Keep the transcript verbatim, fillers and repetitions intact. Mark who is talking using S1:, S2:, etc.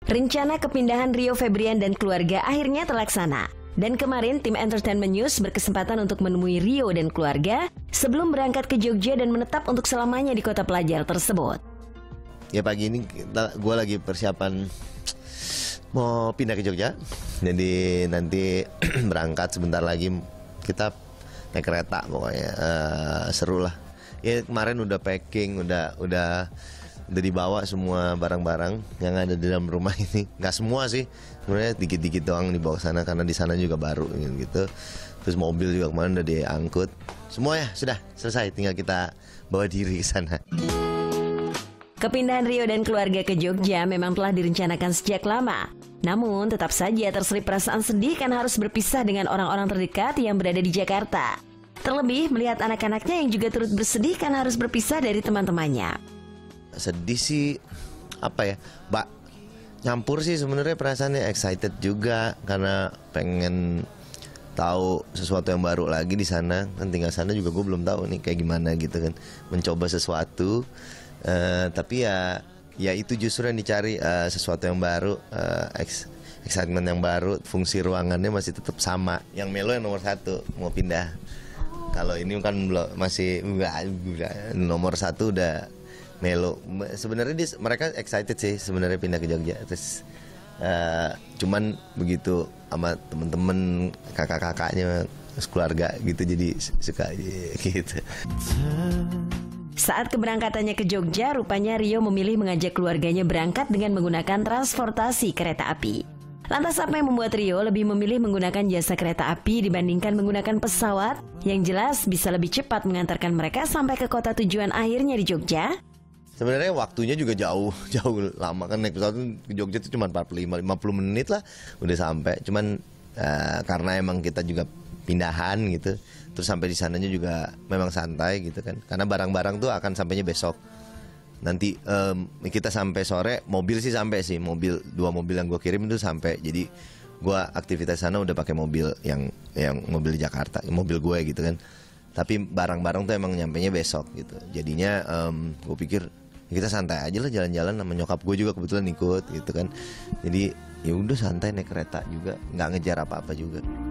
S1: Rencana kepindahan Rio Febrian dan keluarga akhirnya terlaksana. Dan kemarin tim Entertainment News berkesempatan untuk menemui Rio dan keluarga sebelum berangkat ke Jogja dan menetap untuk selamanya di kota pelajar tersebut.
S2: Ya pagi ini gue lagi persiapan mau pindah ke Jogja. Jadi nanti berangkat sebentar lagi, kita naik kereta pokoknya, uh, seru lah. Ya kemarin udah packing, udah udah udah dibawa semua barang-barang yang ada di dalam rumah ini. Nggak semua sih, sebenarnya dikit-dikit doang dibawa ke sana karena di sana juga baru gitu. Terus mobil juga kemarin udah diangkut. Semua ya sudah selesai, tinggal kita bawa diri ke sana.
S1: Kepindahan Rio dan keluarga ke Jogja memang telah direncanakan sejak lama. Namun tetap saja terselip perasaan sedih karena harus berpisah dengan orang-orang terdekat yang berada di Jakarta. Terlebih melihat anak-anaknya yang juga turut bersedih karena harus berpisah dari teman-temannya.
S2: Sedih sih, apa ya, Mbak, nyampur sih sebenarnya perasaannya, excited juga karena pengen tahu sesuatu yang baru lagi di sana. Kan tinggal sana juga gue belum tahu nih kayak gimana gitu kan, mencoba sesuatu. Uh, tapi ya, ya itu justru yang dicari, uh, sesuatu yang baru, uh, ex excitement yang baru. Fungsi ruangannya masih tetap sama. Yang Melo yang nomor satu mau pindah. Kalau ini kan belum, masih enggak, nomor satu udah Melo. Sebenarnya dia, mereka excited sih sebenarnya pindah ke Jogja. Terus uh, cuman begitu sama temen-temen, kakak-kakaknya, keluarga gitu, jadi suka gitu.
S1: Saat keberangkatannya ke Jogja, rupanya Rio memilih mengajak keluarganya berangkat dengan menggunakan transportasi kereta api. Lantas apa yang membuat Rio lebih memilih menggunakan jasa kereta api dibandingkan menggunakan pesawat yang jelas bisa lebih cepat mengantarkan mereka sampai ke kota tujuan akhirnya di Jogja?
S2: Sebenarnya waktunya juga jauh, jauh lama kan, naik pesawat ke Jogja itu cuma empat puluh lima lima puluh menit lah udah sampai. Cuman uh, karena emang kita juga pindahan gitu, terus sampai di sananya juga memang santai gitu kan. Karena barang-barang tuh akan sampainya besok. Nanti um, kita sampai sore, mobil sih sampai sih, mobil dua mobil yang gue kirim itu sampai. Jadi gue aktivitas sana udah pakai mobil yang yang mobil di Jakarta, mobil gue gitu kan. Tapi barang-barang tuh emang nyampainya besok gitu. Jadinya um, gue pikir kita santai aja lah, jalan-jalan sama nyokap gue juga kebetulan ikut gitu kan. Jadi ya udah santai naik kereta juga, nggak ngejar apa-apa juga.